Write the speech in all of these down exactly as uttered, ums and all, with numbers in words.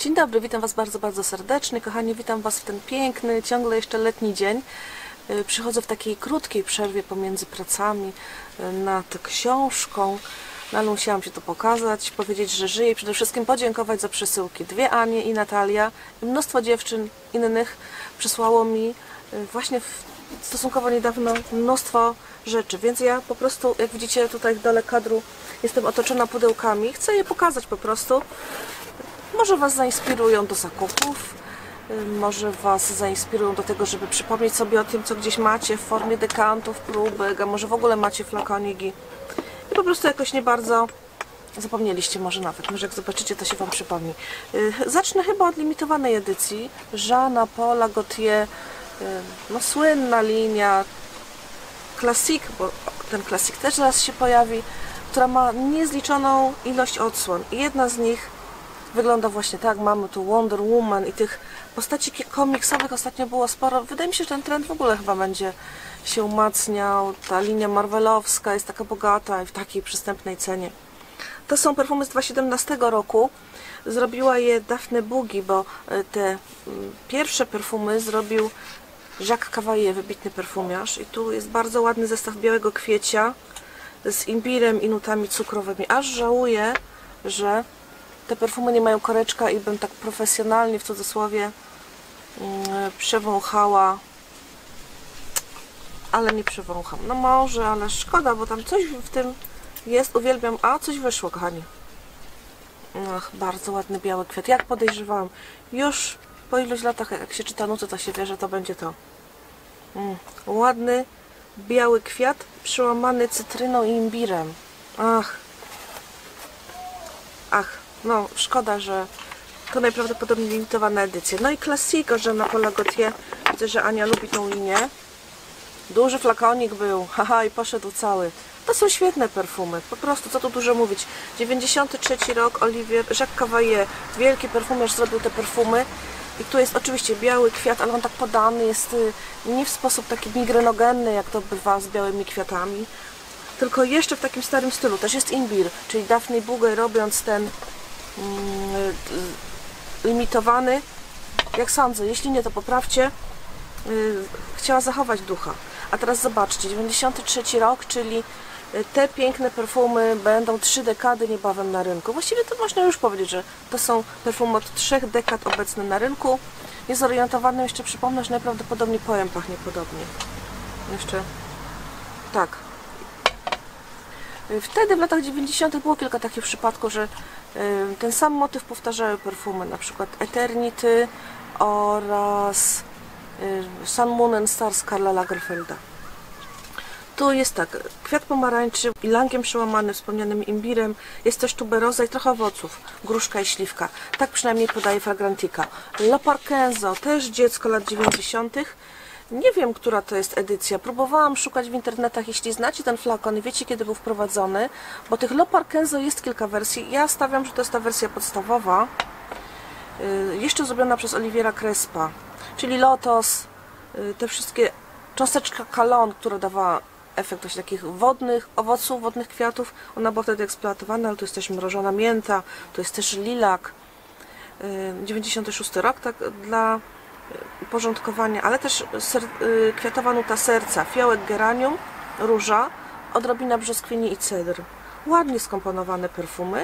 Dzień dobry, witam Was bardzo, bardzo serdecznie. Kochani, witam Was w ten piękny, ciągle jeszcze letni dzień. Przychodzę w takiej krótkiej przerwie pomiędzy pracami nad książką. No, ale musiałam się to pokazać, powiedzieć, że żyję i przede wszystkim podziękować za przesyłki. Dwie Anie i Natalia i mnóstwo dziewczyn innych przysłało mi właśnie stosunkowo niedawno mnóstwo rzeczy, więc ja po prostu, jak widzicie tutaj w dole kadru, jestem otoczona pudełkami. Chcę je pokazać po prostu. Może Was zainspirują do zakupów, może Was zainspirują do tego, żeby przypomnieć sobie o tym, co gdzieś macie w formie dekantów, próbek, a może w ogóle macie flakoniki i po prostu jakoś nie bardzo zapomnieliście, może nawet, może jak zobaczycie, to się Wam przypomni. Zacznę chyba od limitowanej edycji Jeana Paula Gaultier, no słynna linia Classic, bo ten Classic też zaraz się pojawi, która ma niezliczoną ilość odsłon i jedna z nich wygląda właśnie tak. Mamy tu Wonder Woman i tych postaci komiksowych ostatnio było sporo. Wydaje mi się, że ten trend w ogóle chyba będzie się umacniał. Ta linia marvelowska jest taka bogata i w takiej przystępnej cenie. To są perfumy z dwa tysiące siedemnastego roku. Zrobiła je Daphne Boogie, bo te pierwsze perfumy zrobił Jacques Cavallier, wybitny perfumiarz. I tu jest bardzo ładny zestaw białego kwiecia z imbirem i nutami cukrowymi. Aż żałuję, że te perfumy nie mają koreczka i bym tak profesjonalnie, w cudzysłowie, yy, przewąchała, ale nie przewącham. No może, ale szkoda, bo tam coś w tym jest, uwielbiam. A, coś wyszło, kochani. Ach, bardzo ładny biały kwiat, jak podejrzewałam. Już po iluś latach, jak się czyta nuty, to się wie, że to będzie to. Mm, ładny, biały kwiat, przełamany cytryną i imbirem. Ach. Ach. No, szkoda, że to najprawdopodobniej limitowana edycja. No i Classico Jeana Paula Gaultier. Widzę, że Ania lubi tą linię. Duży flakonik był, haha, i poszedł cały. To są świetne perfumy, po prostu, co tu dużo mówić. dziewięćdziesiąty trzeci rok, Olivier, Jacques Cavallier, wielki perfumiarz, zrobił te perfumy. I tu jest oczywiście biały kwiat, ale on tak podany jest nie w sposób taki migrenogenny, jak to bywa z białymi kwiatami, tylko jeszcze w takim starym stylu. Też jest imbir, czyli Daphne Boogie, robiąc ten mm, limitowany, jak sądzę, jeśli nie, to poprawcie, yy, chciała zachować ducha. A teraz zobaczcie, dziewięćdziesiąty trzeci rok, czyli te piękne perfumy będą trzy dekady niebawem na rynku. Właściwie to można już powiedzieć, że to są perfumy od trzech dekad obecne na rynku. Niezorientowanym jeszcze przypomnę, że najprawdopodobniej poem pachnie podobnie. Jeszcze tak. Wtedy w latach dziewięćdziesiątych było kilka takich przypadków, że ten sam motyw powtarzały perfumy, na przykład Eternity oraz Sun, Moon and Stars Karla Lagerfelda. Tu jest tak, kwiat pomarańczy, ilangiem przełamany, wspomnianym imbirem, jest też tuberoza i trochę owoców, gruszka i śliwka. Tak przynajmniej podaje Fragrantica. Le Parkenzo, też dziecko lat dziewięćdziesiątych. Nie wiem, która to jest edycja. Próbowałam szukać w internetach, jeśli znacie ten flakon i wiecie, kiedy był wprowadzony, bo tych Le Parkenzo jest kilka wersji. Ja stawiam, że to jest ta wersja podstawowa, yy, jeszcze zrobiona przez Oliviera Crespa, czyli lotos, yy, te wszystkie cząsteczka Calon, która dawała efekt właśnie takich wodnych owoców, wodnych kwiatów. Ona była wtedy eksploatowana, ale tu jest też mrożona mięta, tu jest też lilak. Yy, dziewięćdziesiąty szósty rok, tak dla uporządkowania, ale też ser, yy, kwiatowa nuta serca, fiołek, geranium, róża, odrobina brzoskwini i cedr. Ładnie skomponowane perfumy.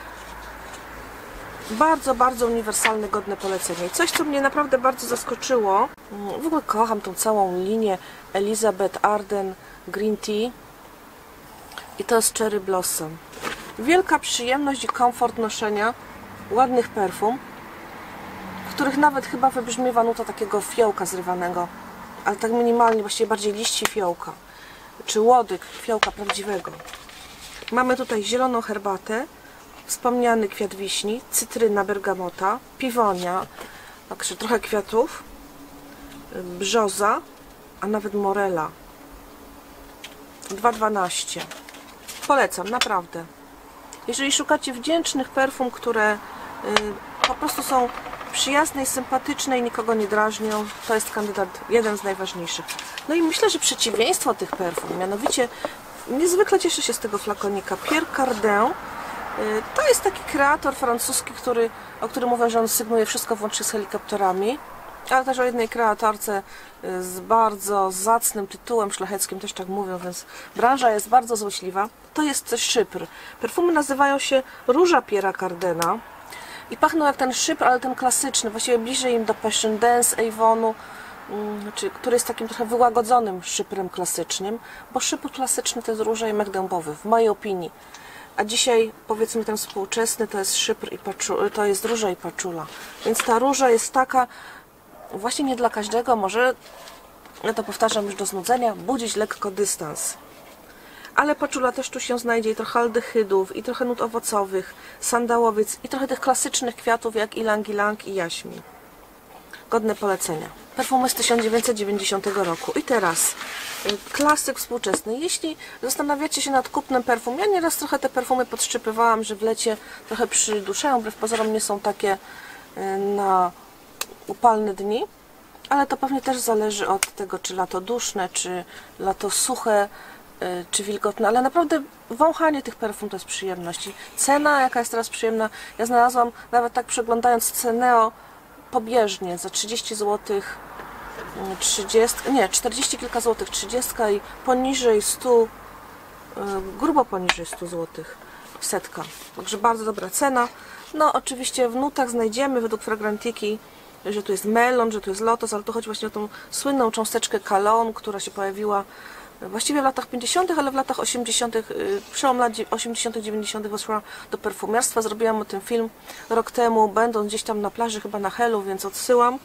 Bardzo, bardzo uniwersalne, godne polecenia. I coś, co mnie naprawdę bardzo zaskoczyło, w ogóle kocham tą całą linię Elizabeth Arden Green Tea i to jest Cherry Blossom. Wielka przyjemność i komfort noszenia ładnych perfum, w których nawet chyba wybrzmiewa nuta takiego fiołka zrywanego, ale tak minimalnie, właściwie bardziej liści fiołka, czy łodyg fiołka prawdziwego. Mamy tutaj zieloną herbatę, wspomniany kwiat wiśni, cytryna, bergamota, piwonia, także trochę kwiatów, brzoza, a nawet morela. dwa dwanaście. Polecam, naprawdę. Jeżeli szukacie wdzięcznych perfum, które y, po prostu są przyjazne i sympatyczne i nikogo nie drażnią, to jest kandydat jeden z najważniejszych. No i myślę, że przeciwieństwo tych perfum, mianowicie niezwykle cieszę się z tego flakonika Pierre Cardin To jest taki kreator francuski, który, o którym mówią, że on sygnuje wszystko włącznie z helikopterami, ale też o jednej kreatorce z bardzo zacnym tytułem szlacheckim, też tak mówią, więc branża jest bardzo złośliwa. To jest szypr. Perfumy nazywają się Róża Pierre'a Cardena i pachną jak ten szypr, ale ten klasyczny, właściwie bliżej im do Passion Dance, Avonu, czy, który jest takim trochę wyłagodzonym szyprem klasycznym, bo szypr klasyczny to jest róża i mek dębowy, w mojej opinii. A dzisiaj, powiedzmy, ten współczesny to jest szypr i paczu, to jest róża i paczula. Więc ta róża jest taka, właśnie nie dla każdego, może, ja to powtarzam już do znudzenia, budzić lekko dystans. Ale paczula też tu się znajdzie i trochę aldehydów, i trochę nut owocowych, sandałowiec, i trochę tych klasycznych kwiatów jak ilang-ilang i jaśmin. Godne polecenia. Perfumy z tysiąc dziewięćset dziewięćdziesiątego roku. I teraz klasyk współczesny. Jeśli zastanawiacie się nad kupnem perfum, ja nieraz trochę te perfumy podszczypywałam, że w lecie trochę przyduszają, wbrew pozorom nie są takie na upalne dni, ale to pewnie też zależy od tego, czy lato duszne, czy lato suche, czy wilgotne, ale naprawdę wąchanie tych perfum to jest przyjemność. I cena, jaka jest teraz przyjemna, ja znalazłam, nawet tak przeglądając Ceneo pobieżnie, za trzydzieści złotych, trzydzieści, nie, czterdzieści kilka złotych, trzydzieści i poniżej stu, grubo poniżej stu złotych, setka. Także bardzo dobra cena. No oczywiście w nutach znajdziemy według Fragrantiki, że tu jest melon, że tu jest lotos, ale tu chodzi właśnie o tą słynną cząsteczkę Cologne, która się pojawiła właściwie w latach pięćdziesiątych, ale w latach osiemdziesiątych, przełom lat osiemdziesiątych, dziewięćdziesiątych weszła do perfumiarstwa. Zrobiłam o tym film rok temu, będąc gdzieś tam na plaży, chyba na Helu, więc odsyłam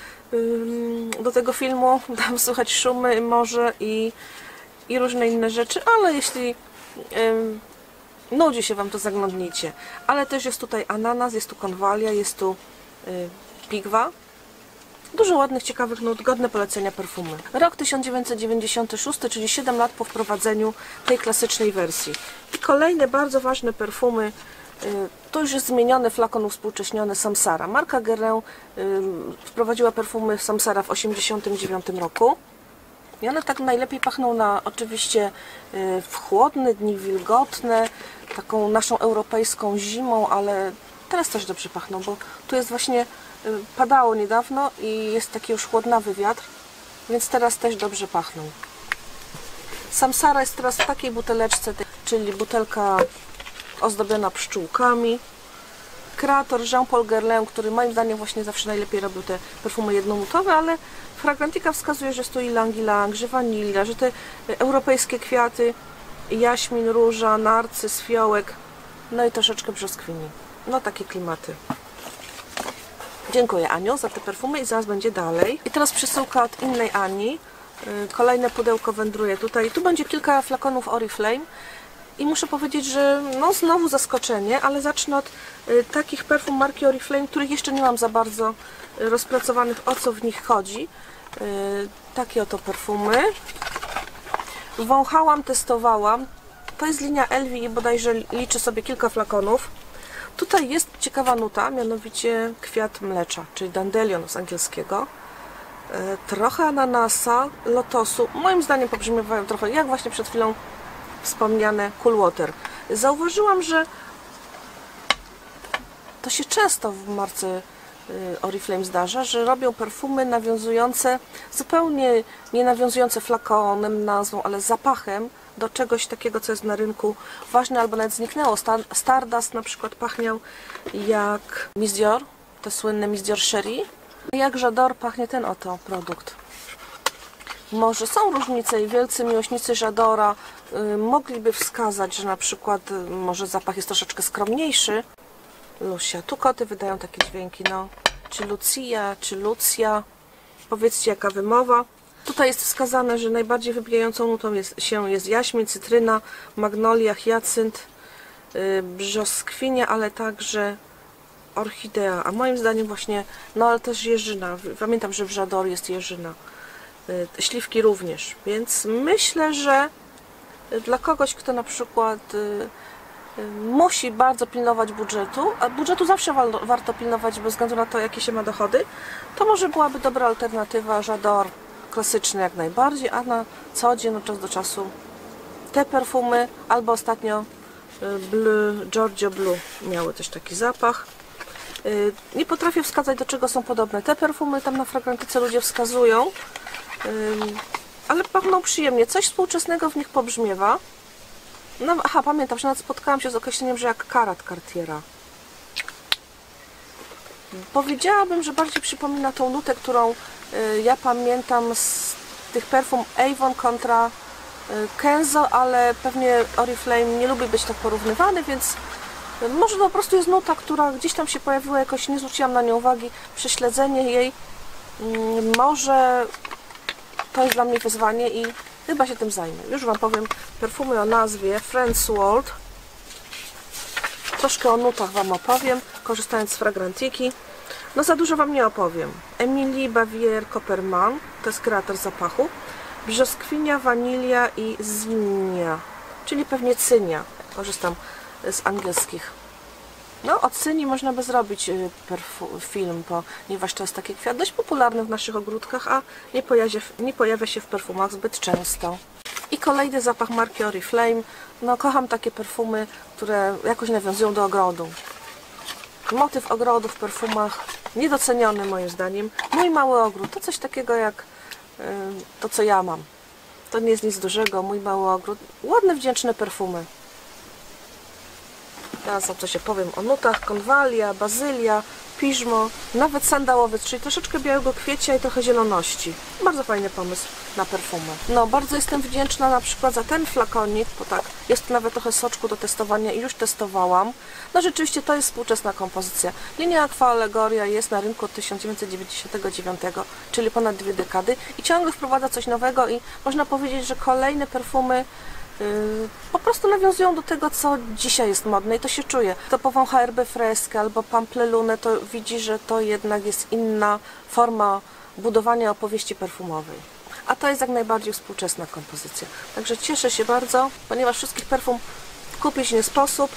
do tego filmu. Tam słychać szumy, morze i, i różne inne rzeczy, ale jeśli ym, nudzi się Wam, to zaglądnijcie. Ale też jest tutaj ananas, jest tu konwalia, jest tu y, pigwa. Dużo ładnych, ciekawych nut, godne polecenia perfumy. Rok tysiąc dziewięćset dziewięćdziesiąty szósty, czyli siedem lat po wprowadzeniu tej klasycznej wersji. I kolejne bardzo ważne perfumy, to już jest zmieniony flakon uwspółcześniony Samsara. Marka Guerlain wprowadziła perfumy Samsara w osiemdziesiątym dziewiątym roku. I one tak najlepiej pachną na oczywiście w chłodne dni, wilgotne, taką naszą europejską zimą, ale teraz też dobrze pachną, bo tu jest właśnie, padało niedawno i jest taki już chłodnawy wiatr, więc teraz też dobrze pachną. Samsara jest teraz w takiej buteleczce, czyli butelka ozdobiona pszczółkami. Kreator Jean-Paul Guerlain, który moim zdaniem właśnie zawsze najlepiej robił te perfumy jednonutowe, ale Fragrantica wskazuje, że jest tu ilang-ilang, że wanilia, że te europejskie kwiaty, jaśmin, róża, narcyz, fiołek, no i troszeczkę brzoskwini. No takie klimaty. Dziękuję Aniu za te perfumy i zaraz będzie dalej. I teraz przesyłka od innej Ani. Kolejne pudełko wędruje tutaj. Tu będzie kilka flakonów Oriflame. I muszę powiedzieć, że no znowu zaskoczenie, ale zacznę od y, takich perfum marki Oriflame, których jeszcze nie mam za bardzo y, rozpracowanych, o co w nich chodzi. Y, takie oto perfumy. Wąchałam, testowałam. To jest linia Elvi i bodajże liczy sobie kilka flakonów. Tutaj jest ciekawa nuta, mianowicie kwiat mlecza, czyli dandelion z angielskiego. Y, trochę ananasa, lotosu. Moim zdaniem pobrzmiewają trochę jak właśnie przed chwilą wspomniane Cool Water. Zauważyłam, że to się często w marce Oriflame zdarza, że robią perfumy nawiązujące, zupełnie nie nawiązujące flakonem, nazwą, ale zapachem do czegoś takiego, co jest na rynku ważne albo nawet zniknęło. Stardust na przykład pachniał jak Miss Dior, to słynne Miss Dior Cherie. Jak J'adore pachnie ten oto produkt. Może są różnice i wielcy miłośnicy J'adora y, mogliby wskazać, że na przykład y, może zapach jest troszeczkę skromniejszy. Lucia, tu koty wydają takie dźwięki, no. Czy Lucia, czy Lucja. Powiedzcie, jaka wymowa. Tutaj jest wskazane, że najbardziej wybijającą nutą jest, się jest jaśmin, cytryna, magnolia, hyacynt, y, brzoskwinia, ale także orchidea. A moim zdaniem właśnie, no ale też jeżyna. Pamiętam, że w J'adore jest jeżyna. Śliwki również, więc myślę, że dla kogoś, kto na przykład musi bardzo pilnować budżetu, a budżetu zawsze warto pilnować bez względu na to, jakie się ma dochody, to może byłaby dobra alternatywa J'adore klasyczny jak najbardziej, a na co dzień, od czasu do czasu te perfumy, albo ostatnio Blue, Giorgio Blue miały też taki zapach. Nie potrafię wskazać, do czego są podobne. Te perfumy tam na fragrantyce ludzie wskazują, ale pachną przyjemnie. Coś współczesnego w nich pobrzmiewa. No, aha, pamiętam, że nawet spotkałam się z określeniem, że jak karat Cartiera. Powiedziałabym, że bardziej przypomina tą nutę, którą ja pamiętam z tych perfum Avon kontra Kenzo, ale pewnie Oriflame nie lubi być tak porównywany, więc może to po prostu jest nuta, która gdzieś tam się pojawiła, jakoś nie zwróciłam na nią uwagi. Prześledzenie jej, może to jest dla mnie wyzwanie i chyba się tym zajmę. Już Wam powiem perfumy o nazwie Friends World. Troszkę o nutach Wam opowiem, korzystając z fragrantiki. No za dużo Wam nie opowiem. Emilie Bavier Copperman, to jest kreator zapachu. Brzoskwinia, wanilia i zinnia, czyli pewnie cynia. Korzystam z angielskich. No, od cyni można by zrobić film, ponieważ to jest taki kwiat dość popularny w naszych ogródkach, a nie pojawia, nie pojawia się w perfumach zbyt często. I kolejny zapach marki Oriflame. No, kocham takie perfumy, które jakoś nawiązują do ogrodu. Motyw ogrodu w perfumach niedoceniony moim zdaniem. Mój mały ogród to coś takiego jak yy, to, co ja mam. To nie jest nic dużego, mój mały ogród. Ładne, wdzięczne perfumy. Teraz o co się powiem o nutach. Konwalia, bazylia, piżmo, nawet sandałowiec, czyli troszeczkę białego kwiecia i trochę zieloności. Bardzo fajny pomysł na perfumy. No, bardzo jestem wdzięczna na przykład za ten flakonik, bo tak, jest nawet trochę soczku do testowania i już testowałam. No rzeczywiście to jest współczesna kompozycja. Linia Aqua Allegoria jest na rynku od tysiąc dziewięćset dziewięćdziesiątego dziewiątego, czyli ponad dwie dekady i ciągle wprowadza coś nowego i można powiedzieć, że kolejne perfumy po prostu nawiązują do tego, co dzisiaj jest modne i to się czuje. Kto powącha Herbę Freskę albo Pamplelunę, to widzi, że to jednak jest inna forma budowania opowieści perfumowej. A to jest jak najbardziej współczesna kompozycja. Także cieszę się bardzo, ponieważ wszystkich perfum kupić nie sposób.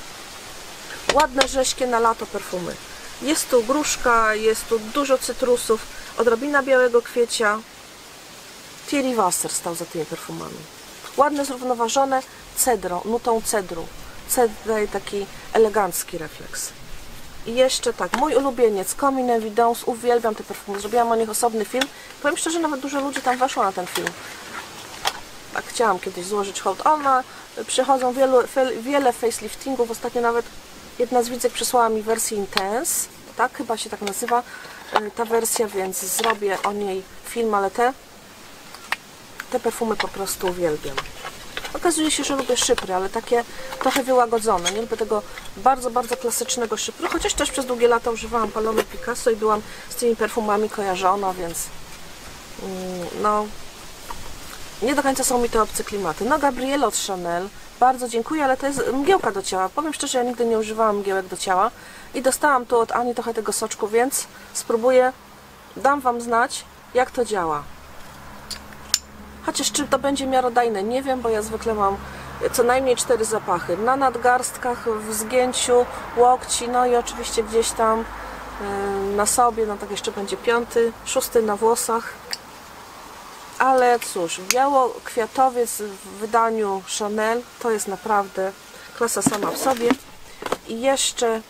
Ładne, rześkie na lato perfumy. Jest tu gruszka, jest tu dużo cytrusów, odrobina białego kwiecia. Thierry Wasser stał za tymi perfumami. Ładne, zrównoważone, cedro, nutą cedru. Cedr daje taki elegancki refleks. I jeszcze tak, mój ulubieniec, Comme une Évidence, uwielbiam te perfumy, zrobiłam o nich osobny film. Powiem szczerze, nawet dużo ludzi tam weszło na ten film. Tak, chciałam kiedyś złożyć hołd. Ona, przychodzą wielu, wiele faceliftingów, ostatnio nawet jedna z widzek przysłała mi wersję Intense, tak, chyba się tak nazywa ta wersja, więc zrobię o niej film, ale te Te perfumy po prostu uwielbiam. Okazuje się, że lubię szypry, ale takie trochę wyłagodzone. Nie lubię tego bardzo, bardzo klasycznego szypru, chociaż też przez długie lata używałam Paloma Picasso i byłam z tymi perfumami kojarzona, więc no nie do końca są mi te obce klimaty. No, Gabrielle od Chanel, bardzo dziękuję, ale to jest mgiełka do ciała. Powiem szczerze, ja nigdy nie używałam mgiełek do ciała i dostałam tu od Ani trochę tego soczku, więc spróbuję, dam Wam znać, jak to działa. Chociaż czy to będzie miarodajne, nie wiem, bo ja zwykle mam co najmniej cztery zapachy. Na nadgarstkach, w zgięciu, łokci, no i oczywiście gdzieś tam yy, na sobie, no tak jeszcze będzie piąty, szósty na włosach. Ale cóż, biało-kwiatowiec w wydaniu Chanel to jest naprawdę klasa sama w sobie. I jeszcze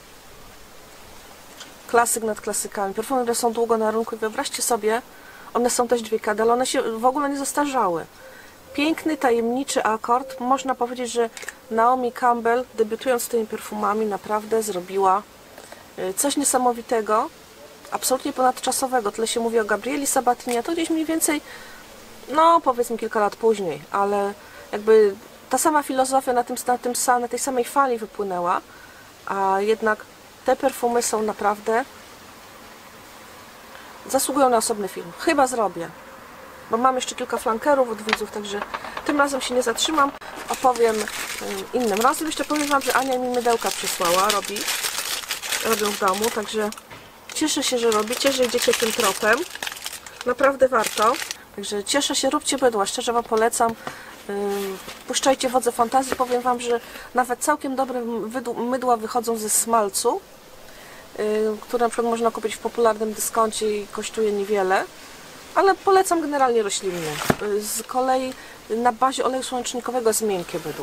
klasyk nad klasykami. Perfumy, które są długo na rynku i wyobraźcie sobie, one są też dwie dekady, ale one się w ogóle nie zastarzały. Piękny, tajemniczy akord. Można powiedzieć, że Naomi Campbell, debiutując z tymi perfumami, naprawdę zrobiła coś niesamowitego, absolutnie ponadczasowego. Tyle się mówi o Gabrieli Sabatini, a to gdzieś mniej więcej, no powiedzmy kilka lat później, ale jakby ta sama filozofia na, tym, na, tym, na tej samej fali wypłynęła, a jednak te perfumy są naprawdę, zasługują na osobny film. Chyba zrobię, bo mam jeszcze kilka flankerów od widzów, także tym razem się nie zatrzymam, opowiem innym razem. Jeszcze powiem Wam, że Ania mi mydełka przysłała, robi, robią w domu, także cieszę się, że robicie, że idziecie tym tropem. Naprawdę warto. Także cieszę się, róbcie bydła, szczerze Wam polecam. Puszczajcie wodze fantazji. Powiem Wam, że nawet całkiem dobre mydła wychodzą ze smalcu, które na przykład można kupić w popularnym dyskoncie i kosztuje niewiele, ale polecam generalnie roślinne. Z kolei na bazie oleju słonecznikowego jest miękkie bydło.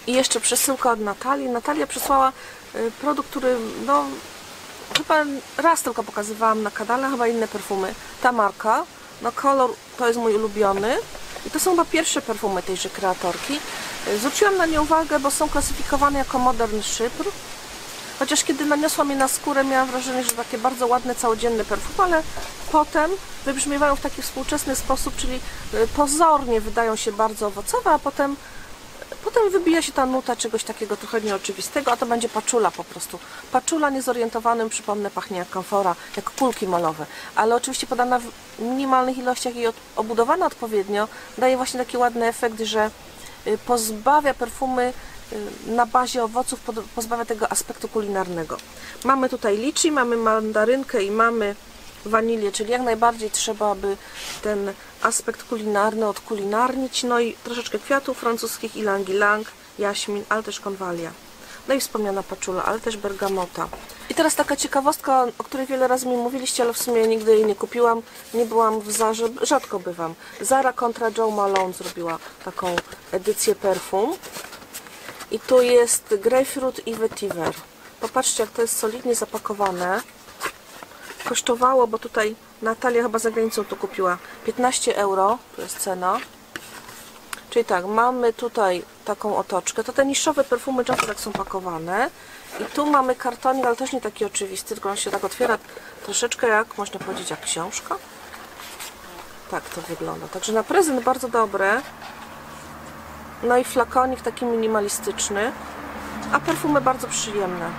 I jeszcze przesyłka od Natalii. Natalia przysłała produkt, który no chyba raz tylko pokazywałam na kanale, chyba inne perfumy. Ta marka, no kolor to jest mój ulubiony i to są chyba pierwsze perfumy tejże kreatorki. Zwróciłam na nie uwagę, bo są klasyfikowane jako modern szypr. Chociaż kiedy naniosłam je na skórę, miałam wrażenie, że takie bardzo ładne, całodzienne perfumy, ale potem wybrzmiewają w taki współczesny sposób, czyli pozornie wydają się bardzo owocowe, a potem Potem wybija się ta nuta czegoś takiego trochę nieoczywistego, a to będzie paczula po prostu. Paczula niezorientowanym, przypomnę, pachnie jak kamfora, jak kulki molowe. Ale oczywiście podana w minimalnych ilościach i obudowana odpowiednio daje właśnie taki ładny efekt, że pozbawia perfumy na bazie owoców, pozbawia tego aspektu kulinarnego. Mamy tutaj liczy, mamy mandarynkę i mamy wanilię, czyli jak najbardziej trzeba by ten aspekt kulinarny odkulinarnić, no i troszeczkę kwiatów francuskich, ylang ylang, jaśmin, ale też konwalia. No i wspomniana paczula, ale też bergamota. I teraz taka ciekawostka, o której wiele razy mi mówiliście, ale w sumie nigdy jej nie kupiłam, nie byłam w Zarze, rzadko bywam. Zara kontra Jo Malone zrobiła taką edycję perfum. I tu jest grapefruit i vetiver. Popatrzcie, jak to jest solidnie zapakowane. Kosztowało, bo tutaj Natalia chyba za granicą to kupiła, piętnaście euro, to jest cena. Czyli tak, mamy tutaj taką otoczkę. To te niszowe perfumy często tak są pakowane. I tu mamy kartonik, ale też nie taki oczywisty, tylko on się tak otwiera troszeczkę jak, można powiedzieć, jak książka. Tak to wygląda. Także na prezent bardzo dobre. No i flakonik taki minimalistyczny, a perfumy bardzo przyjemne.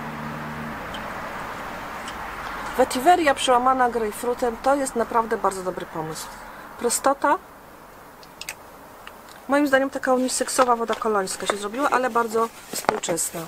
Vetiveria przełamana grejpfrutem to jest naprawdę bardzo dobry pomysł. Prostota. Moim zdaniem taka uniseksowa woda kolońska się zrobiła, ale bardzo współczesna.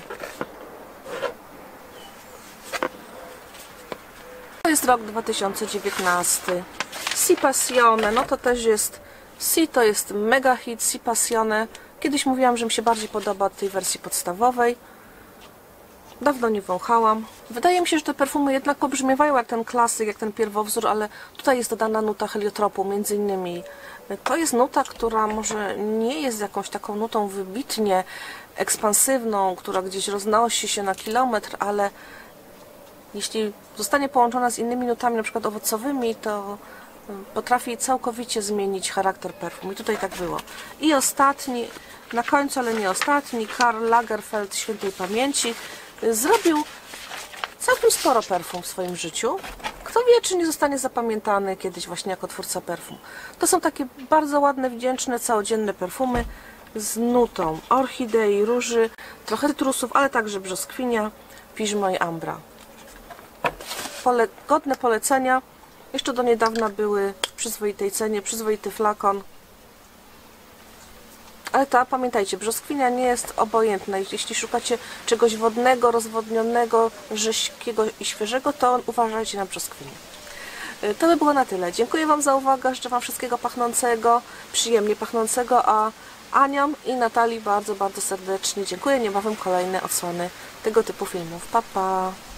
To jest rok dwa tysiące dziewiętnasty. Si Passione, no to też jest Si, to jest mega hit, Si Passione. Kiedyś mówiłam, że mi się bardziej podoba od tej wersji podstawowej. Dawno nie wąchałam. Wydaje mi się, że te perfumy jednak pobrzmiewają jak ten klasyk, jak ten pierwowzór, ale tutaj jest dodana nuta heliotropu, między innymi. To jest nuta, która może nie jest jakąś taką nutą wybitnie ekspansywną, która gdzieś roznosi się na kilometr, ale jeśli zostanie połączona z innymi nutami, na przykład owocowymi, to potrafi całkowicie zmienić charakter perfum. I tutaj tak było. I ostatni, na końcu, ale nie ostatni, Karl Lagerfeld świętej pamięci. Zrobił całkiem sporo perfum w swoim życiu. Kto wie, czy nie zostanie zapamiętany kiedyś właśnie jako twórca perfum. To są takie bardzo ładne, wdzięczne, całodzienne perfumy z nutą orchidei, róży, trochę cytrusów, ale także brzoskwinia, piżmo i ambra. Pole, godne polecenia. Jeszcze do niedawna były w przyzwoitej cenie, przyzwoity flakon. Ale ta, pamiętajcie, brzoskwinia nie jest obojętna. Jeśli szukacie czegoś wodnego, rozwodnionego, rześkiego i świeżego, to uważajcie na brzoskwinię. To by było na tyle. Dziękuję Wam za uwagę, życzę Wam wszystkiego pachnącego, przyjemnie pachnącego, a Aniom i Natalii bardzo, bardzo serdecznie dziękuję. Niebawem kolejne odsłony tego typu filmów. Pa, pa!